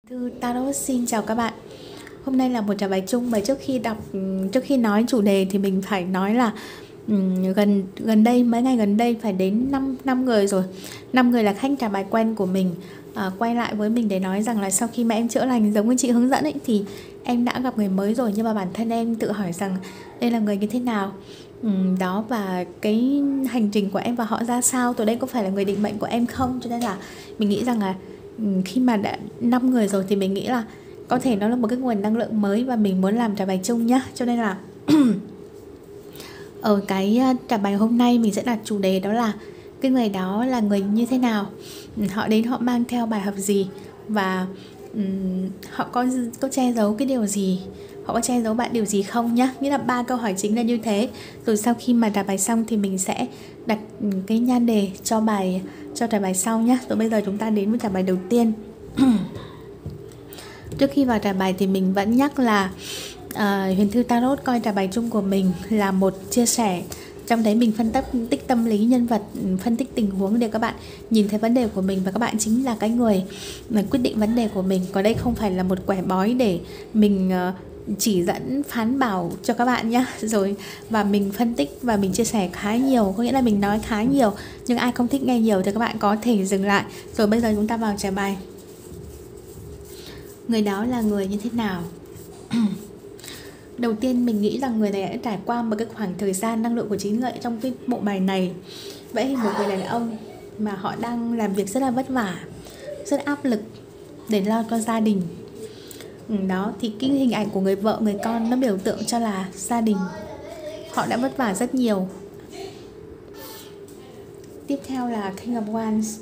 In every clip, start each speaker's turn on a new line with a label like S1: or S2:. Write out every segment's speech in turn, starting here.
S1: Thư Tarot xin chào các bạn. Hôm nay là một trả bài chung và trước khi nói chủ đề thì mình phải nói là gần đây mấy ngày gần đây phải đến 5 người rồi. 5 người là khách trả bài quen của mình quay lại với mình để nói rằng là sau khi mà em chữa lành giống như chị hướng dẫn ấy thì em đã gặp người mới rồi, nhưng mà bản thân em tự hỏi rằng đây là người như thế nào. Đó, và cái hành trình của em và họ ra sao, từ đây có phải là người định mệnh của em không. Cho nên là mình nghĩ rằng là khi mà đã 5 người rồi thì mình nghĩ là có thể nó là một cái nguồn năng lượng mới và mình muốn làm trả bài chung nhá. Cho nên là ở cái trả bài hôm nay mình sẽ đặt chủ đề đó là cái người đó là người như thế nào, họ đến họ mang theo bài học gì, và họ có che giấu cái điều gì, họ có che giấu bạn điều gì không nhá. Nghĩa là 3 câu hỏi chính là như thế. Rồi sau khi mà trả bài xong thì mình sẽ đặt cái nhan đề cho trả bài sau nhá. Rồi bây giờ chúng ta đến với trả bài đầu tiên. Trước khi vào trả bài thì mình vẫn nhắc là Huyền Thư Tarot coi trả bài chung của mình là một chia sẻ. Trong đấy mình phân tích tâm lý nhân vật, phân tích tình huống để các bạn nhìn thấy vấn đề của mình, và các bạn chính là cái người mà quyết định vấn đề của mình. Còn đây không phải là một quẻ bói để mình chỉ dẫn phán bảo cho các bạn nhé. Rồi và mình phân tích và mình chia sẻ khá nhiều, có nghĩa là mình nói khá nhiều, nhưng ai không thích nghe nhiều thì các bạn có thể dừng lại. Rồi bây giờ chúng ta vào trả bài. Người đó là người như thế nào? Đầu tiên mình nghĩ rằng người này đã trải qua một cái khoảng thời gian năng lượng của 9 người trong cái bộ bài này. Vậy một người đàn ông mà họ đang làm việc rất là vất vả, rất áp lực để lo cho gia đình. Đó, thì cái hình ảnh của người vợ, người con nó biểu tượng cho là gia đình. Họ đã vất vả rất nhiều. Tiếp theo là King of Wands.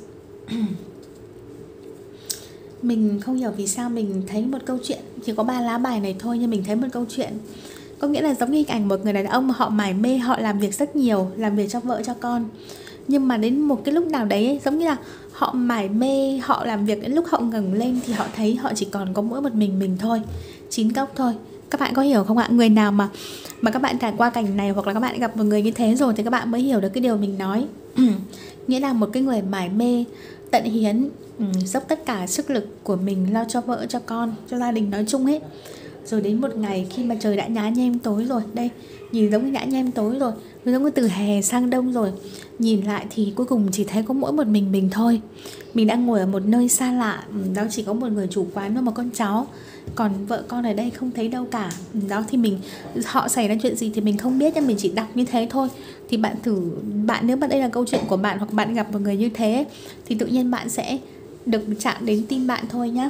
S1: Mình không hiểu vì sao mình thấy một câu chuyện, chỉ có 3 lá bài này thôi nhưng mình thấy một câu chuyện. Có nghĩa là giống như hình ảnh một người đàn ông mà họ mải mê, họ làm việc rất nhiều, làm việc cho vợ cho con. Nhưng mà đến một cái lúc nào đấy giống như là họ mải mê, họ làm việc đến lúc họ ngẩng lên thì họ thấy họ chỉ còn có mỗi một mình thôi, 9 cốc thôi. Các bạn có hiểu không ạ? Người nào mà các bạn trải qua cảnh này hoặc là các bạn gặp một người như thế rồi thì các bạn mới hiểu được cái điều mình nói. Nghĩa là một cái người mải mê, tận hiến, dốc tất cả sức lực của mình lo cho vợ, cho con, cho gia đình nói chung hết. Rồi đến một ngày khi mà trời đã nhá nhem tối rồi, đây nhìn giống như nhá nhem tối rồi, giống như từ hè sang đông rồi, nhìn lại thì cuối cùng chỉ thấy có mỗi một mình thôi. Mình đang ngồi ở một nơi xa lạ, đó chỉ có một người chủ quán và một con chó, còn vợ con ở đây không thấy đâu cả. Đó thì họ xảy ra chuyện gì thì mình không biết, nhưng mình chỉ đọc như thế thôi. Thì bạn thử, nếu mà đây là câu chuyện của bạn hoặc bạn gặp một người như thế thì tự nhiên bạn sẽ được chạm đến tim bạn thôi nhá.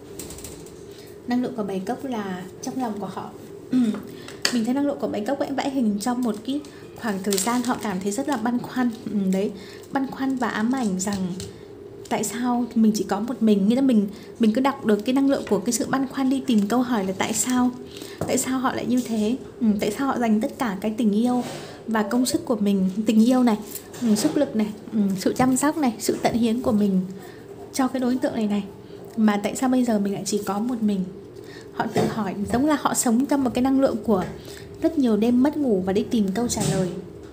S1: Năng lượng của 7 cốc là trong lòng của họ. Mình thấy năng lượng của 7 cốc vẽ hình trong một cái khoảng thời gian họ cảm thấy rất là băn khoăn. Đấy, băn khoăn và ám ảnh rằng tại sao mình chỉ có một mình. Nghĩa là mình cứ đọc được cái năng lượng của cái sự băn khoăn, đi tìm câu hỏi là tại sao họ lại như thế, tại sao họ dành tất cả cái tình yêu và công sức của mình, tình yêu này, sức lực này, sự chăm sóc này, sự tận hiến của mình cho cái đối tượng này, mà tại sao bây giờ mình lại chỉ có một mình. Họ tự hỏi, giống là họ sống trong một cái năng lượng của rất nhiều đêm mất ngủ và đi tìm câu trả lời.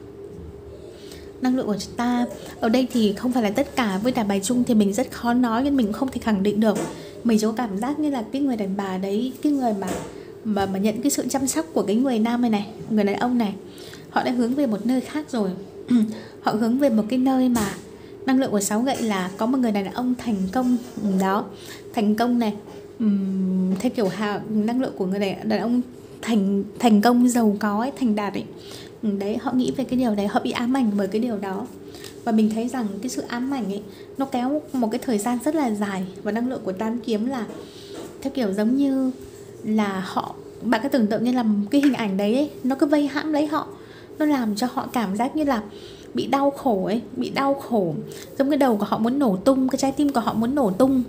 S1: Năng lượng của chúng ta ở đây thì không phải là tất cả, với trả bài chung thì mình rất khó nói nên mình cũng không thể khẳng định được. Mình có cảm giác như là cái người đàn bà đấy, cái người mà nhận cái sự chăm sóc của cái người nam này, người đàn ông này, họ đã hướng về một nơi khác rồi. Họ hướng về một cái nơi mà năng lượng của 6 gậy là có một người đàn ông thành công. Đó, thành công này, theo kiểu năng lượng của người đàn ông thành công, giàu có ấy, thành đạt ấy. Đấy, họ nghĩ về cái điều đấy, họ bị ám ảnh bởi cái điều đó. Và mình thấy rằng cái sự ám ảnh ấy nó kéo một cái thời gian rất là dài. Và năng lượng của tam kiếm là theo kiểu giống như là bạn cứ tưởng tượng như là cái hình ảnh đấy ấy, nó cứ vây hãm lấy họ, nó làm cho họ cảm giác như là bị đau khổ ấy, bị đau khổ, giống cái đầu của họ muốn nổ tung, cái trái tim của họ muốn nổ tung.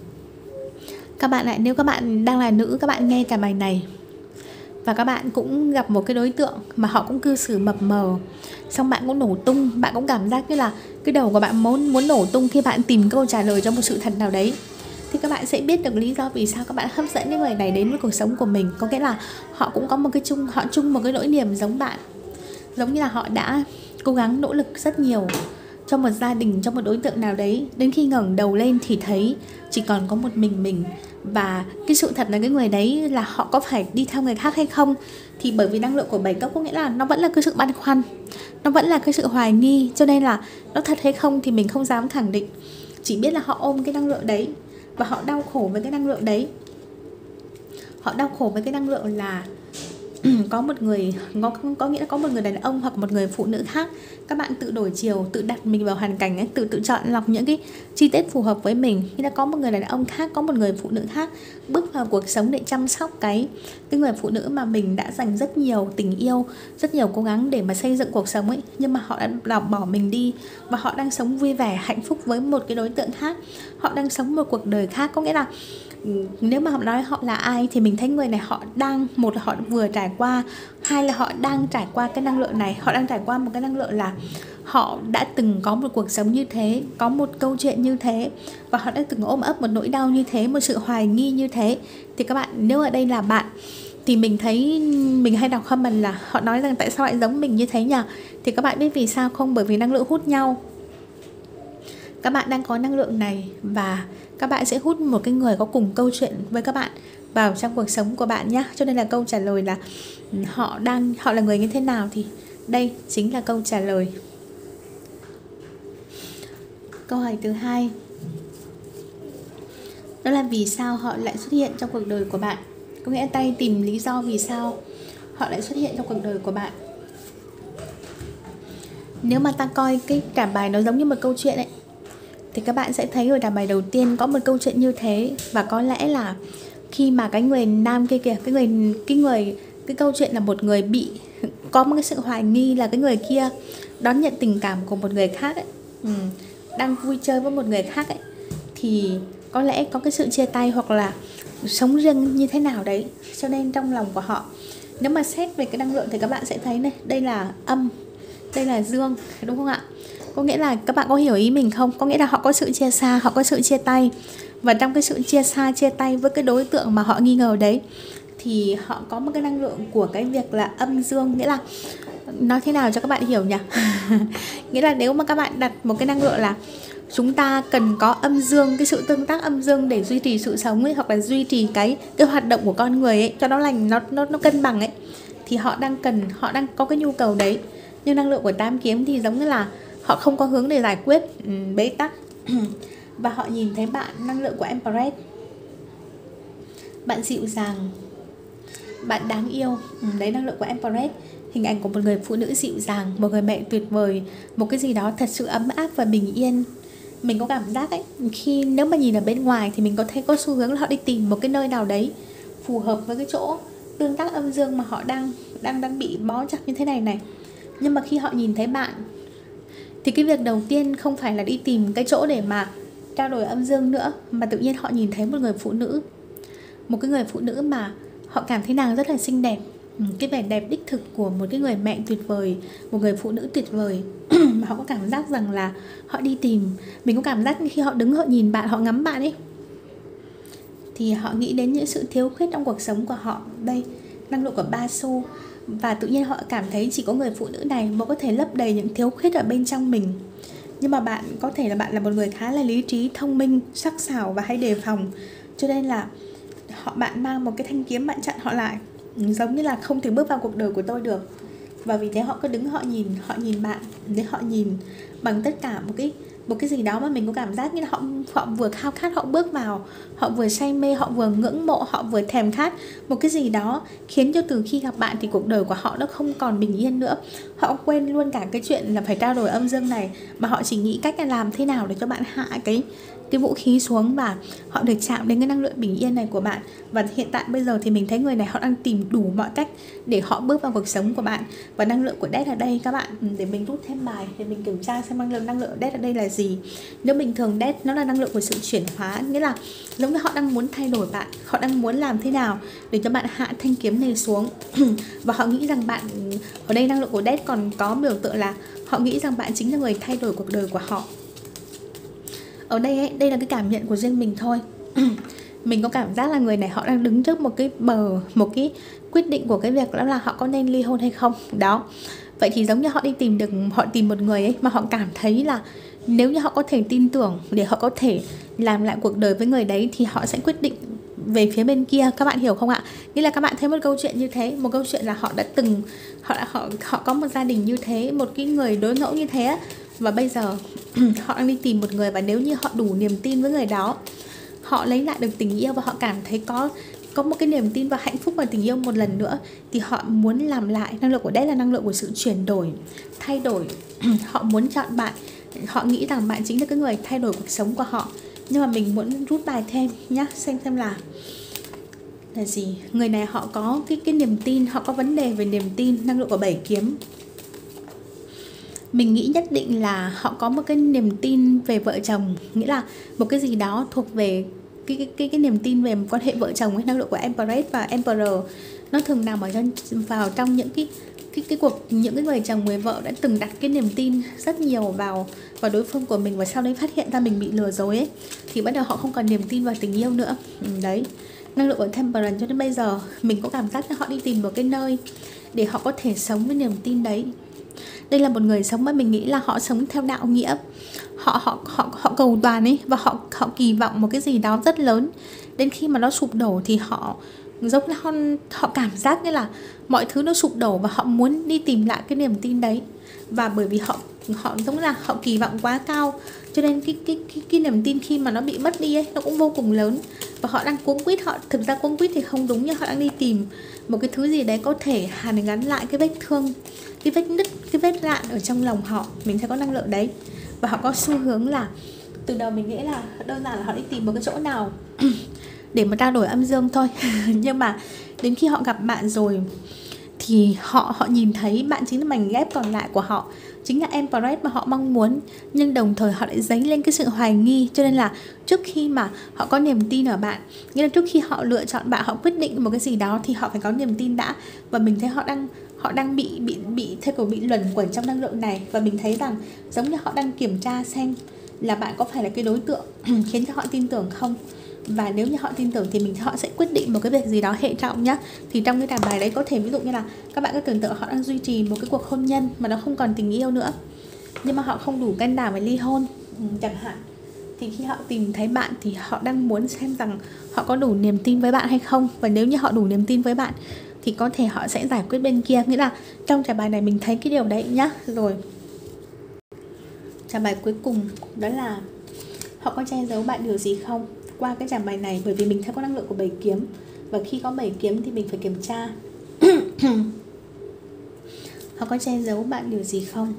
S1: Các bạn lại, nếu các bạn đang là nữ, các bạn nghe cả bài này và các bạn cũng gặp một cái đối tượng mà họ cũng cư xử mập mờ, xong bạn cũng nổ tung, bạn cũng cảm giác như là cái đầu của bạn muốn nổ tung khi bạn tìm câu trả lời cho một sự thật nào đấy, thì các bạn sẽ biết được lý do vì sao các bạn hấp dẫn những người này đến với cuộc sống của mình. Có nghĩa là họ cũng có một cái chung một cái nỗi niềm giống bạn, giống như là họ đã cố gắng nỗ lực rất nhiều cho một gia đình, cho một đối tượng nào đấy, đến khi ngẩng đầu lên thì thấy chỉ còn có một mình Và cái sự thật là cái người đấy là họ có phải đi theo người khác hay không, thì bởi vì năng lượng của 7 cấp có nghĩa là nó vẫn là cái sự băn khoăn, nó vẫn là cái sự hoài nghi, cho nên là nó thật hay không thì mình không dám khẳng định. Chỉ biết là họ ôm cái năng lượng đấy và họ đau khổ với cái năng lượng đấy. Họ đau khổ với cái năng lượng là có một người, có nghĩa là có một người đàn ông hoặc một người phụ nữ khác. Các bạn tự đổi chiều, tự đặt mình vào hoàn cảnh ấy, tự chọn lọc những cái chi tiết phù hợp với mình. Nghĩa là có một người đàn ông khác, có một người phụ nữ khác bước vào cuộc sống để chăm sóc cái người phụ nữ mà mình đã dành rất nhiều tình yêu, rất nhiều cố gắng để mà xây dựng cuộc sống ấy, nhưng mà họ đã bỏ mình đi và họ đang sống vui vẻ hạnh phúc với một cái đối tượng khác. Họ đang sống một cuộc đời khác. Có nghĩa là nếu mà họ nói họ là ai thì mình thấy người này họ đang, một là họ vừa trải qua, hai là họ đang trải qua cái năng lượng này. Họ đang trải qua một cái năng lượng là họ đã từng có một cuộc sống như thế, có một câu chuyện như thế, và họ đã từng ôm ấp một nỗi đau như thế, một sự hoài nghi như thế. Thì các bạn, nếu ở đây là bạn thì mình thấy, mình hay đọc comment là họ nói rằng tại sao lại giống mình như thế nhỉ? Thì các bạn biết vì sao không? Bởi vì năng lượng hút nhau. Các bạn đang có năng lượng này và các bạn sẽ hút một cái người có cùng câu chuyện với các bạn vào trong cuộc sống của bạn nhé. Cho nên là câu trả lời là họ là người như thế nào thì đây chính là câu trả lời. Câu hỏi thứ hai, đó là vì sao họ lại xuất hiện trong cuộc đời của bạn. Có nghĩa tay tìm lý do vì sao họ lại xuất hiện trong cuộc đời của bạn. Nếu mà ta coi cái cảm bài nó giống như một câu chuyện ấy, thì các bạn sẽ thấy ở đàm bài đầu tiên có một câu chuyện như thế. Và có lẽ là khi mà cái người nam kia kìa, cái câu chuyện là một người bị có một cái sự hoài nghi là cái người kia đón nhận tình cảm của một người khác ấy, đang vui chơi với một người khác ấy, thì có lẽ có cái sự chia tay hoặc là sống riêng như thế nào đấy. Cho nên trong lòng của họ, nếu mà xét về cái năng lượng thì các bạn sẽ thấy này, đây là âm, đây là dương, đúng không ạ? Có nghĩa là các bạn có hiểu ý mình không? Có nghĩa là họ có sự chia xa, họ có sự chia tay. Và trong cái sự chia xa, chia tay với cái đối tượng mà họ nghi ngờ đấy, thì họ có một cái năng lượng của cái việc là âm dương. Nghĩa là nói thế nào cho các bạn hiểu nhỉ? Nghĩa là nếu mà các bạn đặt một cái năng lượng là chúng ta cần có âm dương, cái sự tương tác âm dương để duy trì sự sống ấy, hoặc là duy trì cái hoạt động của con người ấy cho nó lành, nó cân bằng ấy, thì họ đang có cái nhu cầu đấy. Nhưng năng lượng của tam kiếm thì giống như là họ không có hướng để giải quyết bế tắc. Và họ nhìn thấy bạn, năng lượng của Empress, bạn dịu dàng, bạn đáng yêu. Đấy, năng lượng của Empress, hình ảnh của một người phụ nữ dịu dàng, một người mẹ tuyệt vời, một cái gì đó thật sự ấm áp và bình yên. Mình có cảm giác ấy, khi nếu mà nhìn ở bên ngoài thì mình có thấy có xu hướng là họ đi tìm một cái nơi nào đấy phù hợp với cái chỗ tương tác âm dương mà họ đang bị bó chặt như thế này. Nhưng mà khi họ nhìn thấy bạn thì cái việc đầu tiên không phải là đi tìm cái chỗ để mà trao đổi âm dương nữa, mà tự nhiên họ nhìn thấy một người phụ nữ, một cái người phụ nữ mà họ cảm thấy nàng rất là xinh đẹp, cái vẻ đẹp đích thực của một cái người mẹ tuyệt vời, một người phụ nữ tuyệt vời. Mà họ có cảm giác rằng là họ đi tìm. Mình có cảm giác khi họ đứng, họ nhìn bạn, họ ngắm bạn ấy, thì họ nghĩ đến những sự thiếu khuyết trong cuộc sống của họ. Đây, năng lượng của Ba Xu. Và tự nhiên họ cảm thấy chỉ có người phụ nữ này mới có thể lấp đầy những thiếu khuyết ở bên trong mình. Nhưng mà bạn có thể là bạn là một người khá là lý trí, thông minh, sắc sảo và hay đề phòng. Cho nên là bạn mang một cái thanh kiếm, bạn chặn họ lại, giống như là không thể bước vào cuộc đời của tôi được. Và vì thế họ cứ đứng, họ nhìn bạn, để họ nhìn bằng tất cả một cái gì đó mà mình có cảm giác như là họ vừa khao khát, họ bước vào, họ vừa say mê, họ vừa ngưỡng mộ, họ vừa thèm khát một cái gì đó, khiến cho từ khi gặp bạn thì cuộc đời của họ nó không còn bình yên nữa. Họ quên luôn cả cái chuyện là phải trao đổi âm dương này, mà họ chỉ nghĩ cách là làm thế nào để cho bạn hạ cái vũ khí xuống và họ được chạm đến cái năng lượng bình yên này của bạn. Và hiện tại bây giờ thì mình thấy người này họ đang tìm đủ mọi cách để họ bước vào cuộc sống của bạn. Và năng lượng của Death ở đây các bạn, để mình rút thêm bài để mình kiểm tra xem năng lượng Death ở đây là gì. Nếu bình thường Death nó là năng lượng của sự chuyển hóa, nghĩa là giống như họ đang muốn thay đổi bạn, họ đang muốn làm thế nào để cho bạn hạ thanh kiếm này xuống. Và họ nghĩ rằng bạn, ở đây năng lượng của Death còn có biểu tượng là họ nghĩ rằng bạn chính là người thay đổi cuộc đời của họ. Ở đây ấy, đây là cái cảm nhận của riêng mình thôi. Mình có cảm giác là người này họ đang đứng trước một cái quyết định của cái việc đó là họ có nên ly hôn hay không. Đó. Vậy thì giống như họ tìm một người ấy mà họ cảm thấy là nếu như họ có thể tin tưởng để họ có thể làm lại cuộc đời với người đấy thì họ sẽ quyết định về phía bên kia, các bạn hiểu không ạ? Nghĩa là các bạn thấy một câu chuyện như thế, một câu chuyện là họ đã từng họ có một gia đình như thế, một cái người đối ngẫu như thế, và bây giờ họ đang đi tìm một người, và nếu như họ đủ niềm tin với người đó, họ lấy lại được tình yêu và họ cảm thấy có một cái niềm tin và hạnh phúc vào tình yêu một lần nữa, thì họ muốn làm lại. Năng lượng của đây là năng lượng của sự chuyển đổi, thay đổi. Họ muốn chọn bạn, họ nghĩ rằng bạn chính là cái người thay đổi cuộc sống của họ. Nhưng mà mình muốn rút bài thêm nhá, xem là gì. Người này họ có cái niềm tin, họ có vấn đề về niềm tin. Năng lượng của 7 kiếm, mình nghĩ nhất định là họ có một cái niềm tin về vợ chồng, nghĩa là một cái gì đó thuộc về cái niềm tin về quan hệ vợ chồng ấy. Năng lượng của Empress và Emperor nó thường nằm vào trong những cái cuộc, những cái người chồng người vợ đã từng đặt cái niềm tin rất nhiều vào đối phương của mình, và sau đấy phát hiện ra mình bị lừa dối ấy, thì bắt đầu họ không còn niềm tin vào tình yêu nữa. Đấy, năng lượng của Temperance. Cho đến bây giờ mình có cảm giác là họ đi tìm một cái nơi để họ có thể sống với niềm tin đấy. Đây là một người sống mà mình nghĩ là họ sống theo đạo nghĩa. Họ cầu toàn ấy, và họ kỳ vọng một cái gì đó rất lớn. Đến khi mà nó sụp đổ thì họ giống như họ cảm giác như là mọi thứ nó sụp đổ, và họ muốn đi tìm lại cái niềm tin đấy. Và bởi vì họ giống là họ kỳ vọng quá cao, cho nên cái niềm tin khi mà nó bị mất đi ấy, nó cũng vô cùng lớn. Và họ đang cuống quýt, họ thực ra cuống quýt thì không đúng, nhưng họ đang đi tìm một cái thứ gì đấy có thể hàn gắn lại cái vết thương, cái vết nứt, cái vết rạn ở trong lòng họ. Mình thấy có năng lượng đấy. Và họ có xu hướng là từ đầu mình nghĩ là đơn giản là họ đi tìm một cái chỗ nào để mà trao đổi âm dương thôi. Nhưng mà đến khi họ gặp bạn rồi thì họ nhìn thấy bạn chính là mảnh ghép còn lại của họ, chính là Empress mà họ mong muốn. Nhưng đồng thời họ lại dấy lên cái sự hoài nghi. Cho nên là trước khi mà họ có niềm tin ở bạn, nghĩa là trước khi họ lựa chọn bạn, họ quyết định một cái gì đó, thì họ phải có niềm tin đã. Và mình thấy họ đang bị theo kiểu bị luẩn quẩn trong năng lượng này. Và mình thấy rằng giống như họ đang kiểm tra xem là bạn có phải là cái đối tượng khiến cho họ tin tưởng không. Và nếu như họ tin tưởng thì họ sẽ quyết định một cái việc gì đó hệ trọng nhá. Thì trong cái đàn bài đấy có thể ví dụ như là các bạn có tưởng tượng họ đang duy trì một cái cuộc hôn nhân mà nó không còn tình yêu nữa, nhưng mà họ không đủ can đảm để ly hôn chẳng hạn. Thì khi họ tìm thấy bạn thì họ đang muốn xem rằng họ có đủ niềm tin với bạn hay không. Và nếu như họ đủ niềm tin với bạn thì có thể họ sẽ giải quyết bên kia. Nghĩa là trong trải bài này mình thấy cái điều đấy nhá. Rồi trải bài cuối cùng đó là họ có che giấu bạn điều gì không qua cái trải bài này. Bởi vì mình thấy có năng lượng của 7 kiếm, và khi có 7 kiếm thì mình phải kiểm tra họ có che giấu bạn điều gì không.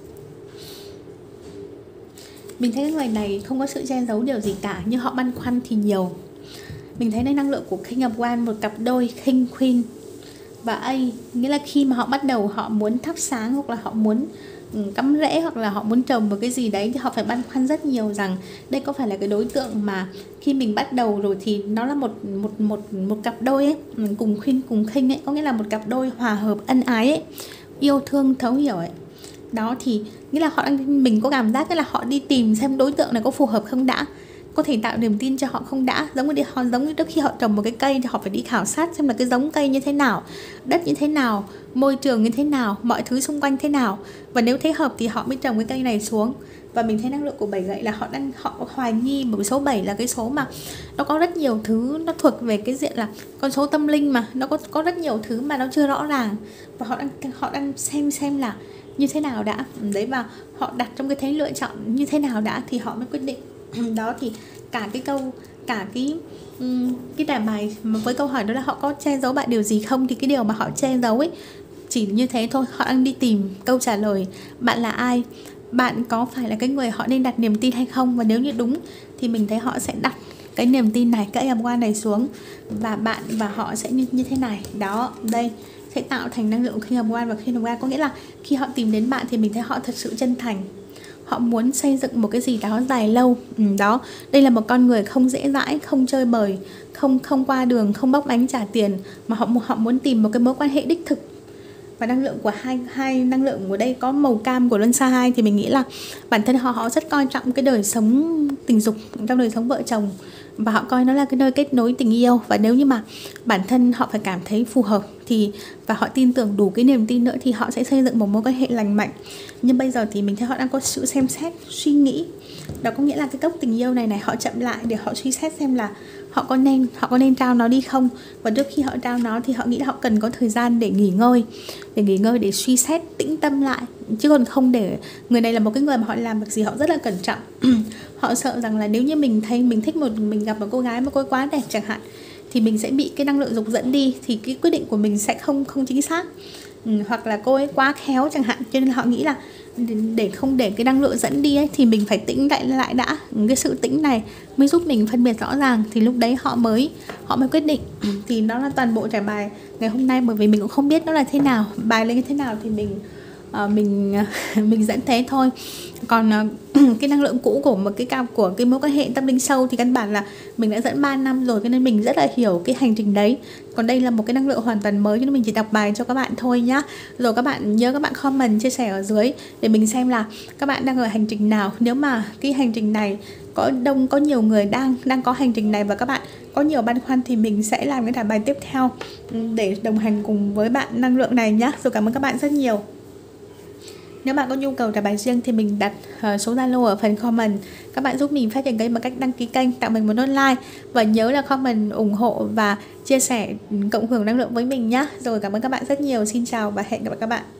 S1: Mình thấy cái người này không có sự che giấu điều gì cả, nhưng họ băn khoăn thì nhiều. Mình thấy đây năng lượng của King of Wands, một cặp đôi King Queen và A. Nghĩa là khi mà họ bắt đầu họ muốn thắp sáng, hoặc là họ muốn cắm rễ, hoặc là họ muốn trồng một cái gì đấy, thì họ phải băn khoăn rất nhiều rằng đây có phải là cái đối tượng mà khi mình bắt đầu rồi thì nó là một cặp đôi ấy, cùng Queen cùng King ấy, có nghĩa là một cặp đôi hòa hợp ân ái ấy, yêu thương thấu hiểu ấy. Đó thì nghĩa là mình có cảm giác là họ đi tìm xem đối tượng này có phù hợp không đã, có thể tạo niềm tin cho họ không đã. Giống như trước khi họ trồng một cái cây thì họ phải đi khảo sát xem là cái giống cây như thế nào, đất như thế nào, môi trường như thế nào, mọi thứ xung quanh thế nào, và nếu thấy hợp thì họ mới trồng cái cây này xuống. Và mình thấy năng lượng của 7 gậy là họ hoài nghi, bởi số 7 là cái số mà nó có rất nhiều thứ, nó thuộc về cái diện là con số tâm linh mà nó có rất nhiều thứ mà nó chưa rõ ràng, và họ đang xem là như thế nào đã đấy, và họ đặt trong cái thế lựa chọn như thế nào đã thì họ mới quyết định. Đó thì cả cái đề bài với câu hỏi đó là họ có che giấu bạn điều gì không, thì cái điều mà họ che giấu ấy chỉ như thế thôi. Họ đang đi tìm câu trả lời, bạn là ai, bạn có phải là cái người họ nên đặt niềm tin hay không. Và nếu như đúng thì mình thấy họ sẽ đặt cái niềm tin này, cái âm quan này xuống, và bạn và họ sẽ như thế này. Đó, đây sẽ tạo thành năng lượng King of Wands và Queen of Wands. Có nghĩa là khi họ tìm đến bạn thì mình thấy họ thật sự chân thành, họ muốn xây dựng một cái gì đó dài lâu. Đó, đây là một con người không dễ dãi, không chơi bời, không qua đường, không bóc bánh trả tiền, mà họ muốn tìm một cái mối quan hệ đích thực. Và năng lượng của hai năng lượng của đây có màu cam của Luân Xa 2 thì mình nghĩ là bản thân họ rất coi trọng cái đời sống tình dục trong đời sống vợ chồng, và họ coi nó là cái nơi kết nối tình yêu. Và nếu như mà bản thân họ phải cảm thấy phù hợp và họ tin tưởng đủ cái niềm tin nữa thì họ sẽ xây dựng một mối quan hệ lành mạnh. Nhưng bây giờ thì mình thấy họ đang có sự xem xét, suy nghĩ. Đó có nghĩa là cái cốc tình yêu này họ chậm lại để họ suy xét xem là họ có nên trao nó đi không. Và trước khi họ trao nó thì họ nghĩ là họ cần có thời gian để nghỉ ngơi, để suy xét, tĩnh tâm lại. Chứ còn không để người này là một cái người mà họ làm việc gì họ rất là cẩn trọng. Họ sợ rằng là nếu như mình thích mình gặp một cô gái mà cô ấy quá đẹp chẳng hạn, thì mình sẽ bị cái năng lượng dục dẫn đi, thì cái quyết định của mình sẽ không chính xác. Hoặc là cô ấy quá khéo chẳng hạn, cho nên họ nghĩ là để không để cái năng lượng dẫn đi ấy, thì mình phải tĩnh lại đã. Cái sự tĩnh này mới giúp mình phân biệt rõ ràng, thì lúc đấy họ mới quyết định. Thì đó là toàn bộ trải bài ngày hôm nay, bởi vì mình cũng không biết nó là thế nào, bài lên như thế nào thì mình dẫn thế thôi. Còn cái năng lượng cũ của của cái mối quan hệ tâm linh sâu thì căn bản là mình đã dẫn 3 năm rồi, cho nên mình rất là hiểu cái hành trình đấy. Còn đây là một cái năng lượng hoàn toàn mới, cho nên mình chỉ đọc bài cho các bạn thôi nhá. Rồi các bạn nhớ các bạn comment chia sẻ ở dưới để mình xem là các bạn đang ở hành trình nào. Nếu mà cái hành trình này có nhiều người đang có hành trình này và các bạn có nhiều băn khoăn thì mình sẽ làm cái trải bài tiếp theo để đồng hành cùng với bạn năng lượng này nhá. Rồi cảm ơn các bạn rất nhiều. Nếu bạn có nhu cầu trải bài riêng thì mình đặt số Zalo ở phần comment. Các bạn giúp mình phát triển kênh bằng cách đăng ký kênh, tạo mình một nốt like và nhớ là comment ủng hộ và chia sẻ, cộng hưởng năng lượng với mình nhé. Rồi cảm ơn các bạn rất nhiều. Xin chào và hẹn gặp lại các bạn.